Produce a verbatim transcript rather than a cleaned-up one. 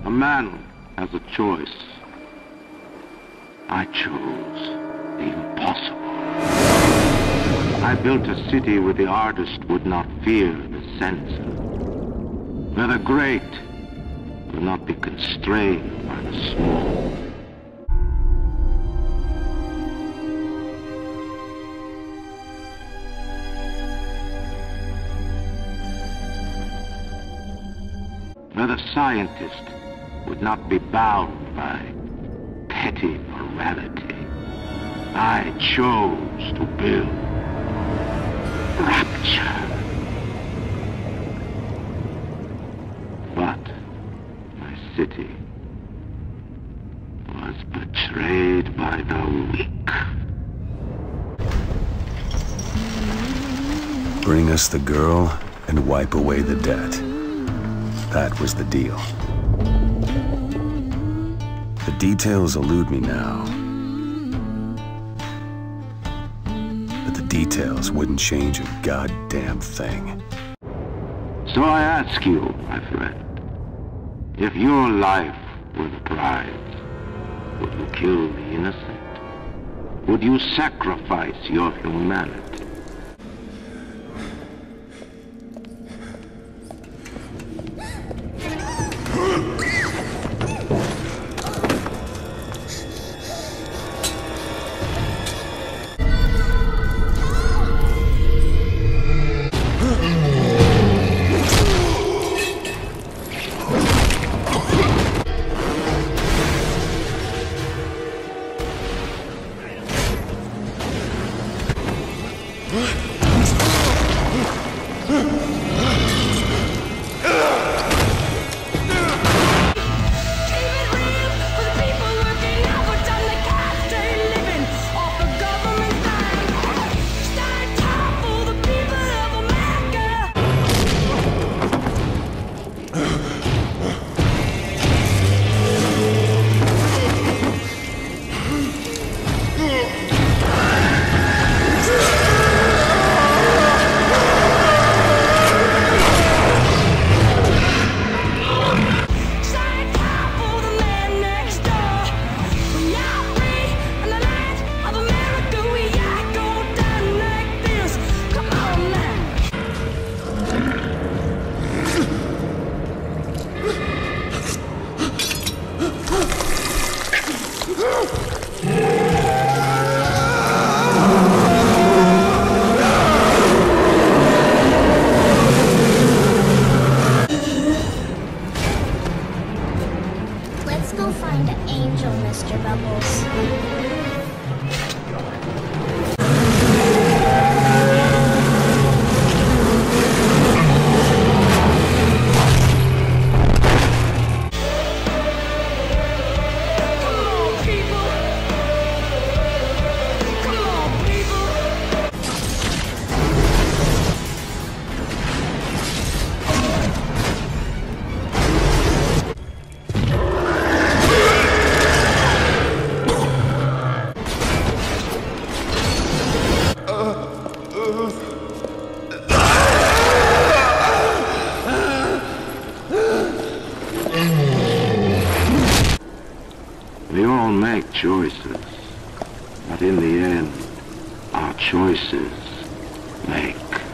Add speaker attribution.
Speaker 1: A man has a choice. I chose the impossible. I built a city where the artist would not fear the censor, where the great will not be constrained by the small. Where the scientist would not be bound by petty morality. I chose to build rapture. But my city was betrayed by the weak.
Speaker 2: Bring us the girl and wipe away the debt. That was the deal. The details elude me now. But the details wouldn't change a goddamn thing.
Speaker 1: So I ask you, my friend, if your life were the prize, would you kill the innocent? Would you sacrifice your humanity?
Speaker 3: Let's go find Angel, Mister Bubbles.
Speaker 1: We all make choices, but in the end, our choices make